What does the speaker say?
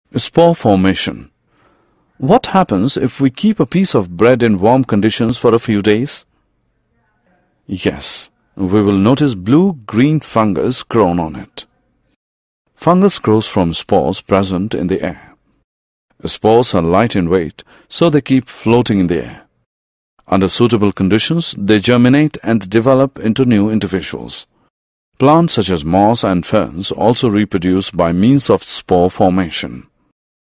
Spore formation. What happens if we keep a piece of bread in warm conditions for a few days? Yes, we will notice blue-green fungus grown on it. Fungus grows from spores present in the air. Spores are light in weight, so they keep floating in the air. Under suitable conditions, they germinate and develop into new individuals. Plants such as moss and ferns also reproduce by means of spore formation.